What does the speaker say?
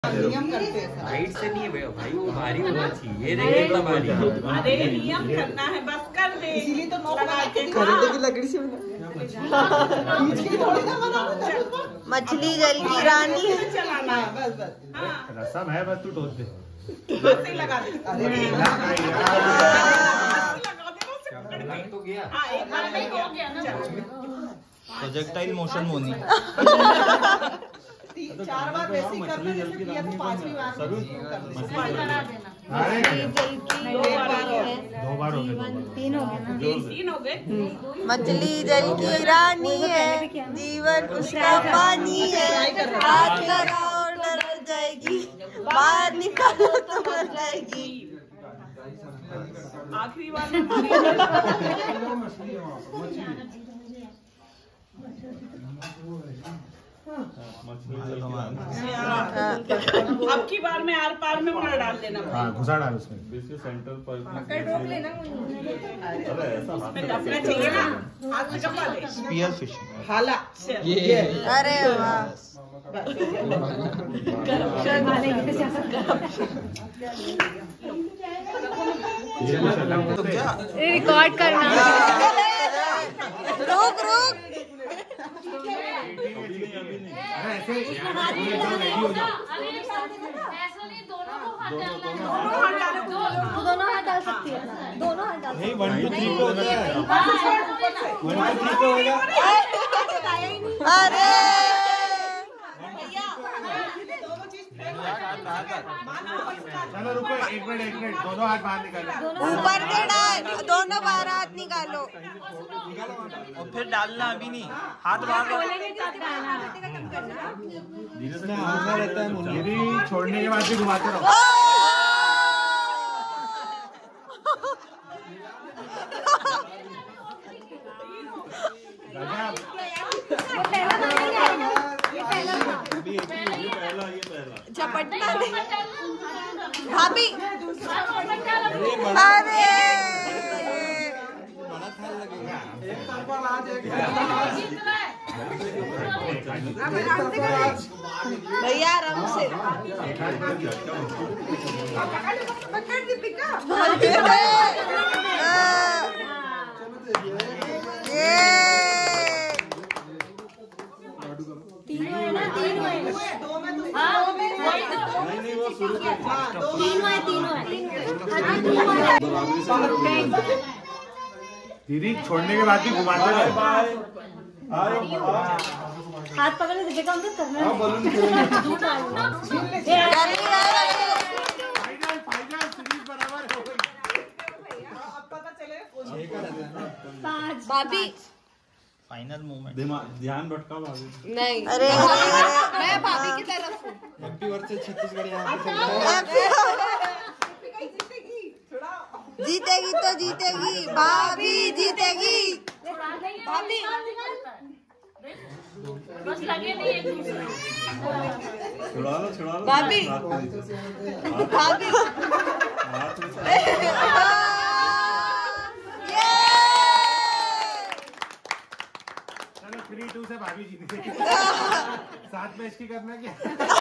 Height से नहीं है भाई, वो भारी होना चाहिए। ये नहीं इतना भारी। अरे नियम करना है, बस कर दे। इसीलिए तो खरीदे की लकड़ी से मछली जल की रानी चलाना है, बस बस रसम है, बस तू टोच दे। बस ही लगा दे। लग तो गया। हाँ, एक बार में हो गया ना। Projectile motion Moni. 4 बार वैसे ही करना जैसे किया था, 5वीं बार दो बार हो गए, 3 हो गए ना। 3 हो गए। मछली जल की रानी है, जीवन उसका पानी है। हाथ लगाओ डर जाएगी, बाहर निकालो तो मर जाएगी। आखिरी बार अब की बार में आर पार में मुड़ा डाल देना। हाँ, घुसा डाल उसमें। सेंटर पर लेना अपना चाहिए ना, हाथ में कपा दे। Spear fishing. हाला अरे वाह, रिकॉर्ड करना। रुक रुक, दोनों हाथ डाल सकती है, दोनों हाथ डाल। नहीं, 1 2 3 को होता है। 1 2 3 को होगा। अरे चलो रुको, एक मिनट, दोनों हाथ बाहर निकालो। ऊपर से डाल, दोनों बाहर हाथ निकालो। और फिर डालना अभी नहीं, हाथ बाहर रहता है। यदि छोड़ने के बाद भी घुमाते रहो। झपटना नहीं भाभी। अरे भैया आराम से पकड़ दीपिका। दीदी छोड़ने के बाद भी घुमाते रहो। हाथ पकड़ने से देखा हमको करना है। फाइनल सीरीज बराबर हो गई। अब पता चले भाभी फाइनल मूवमेंट। ध्यान भटका भाभी। नहीं, अरे मैं भाभी की तरफ हूँ। Happy birthday Chhattisgarh. जीतेगी तो जीतेगी, भाभी जीतेगी। भाभी बस लगे नहीं एक दूसरे। छुड़ा लो भाभी भाभी चलो 3-2 से भाभी जीत गई। साथ में इसकी करना क्या।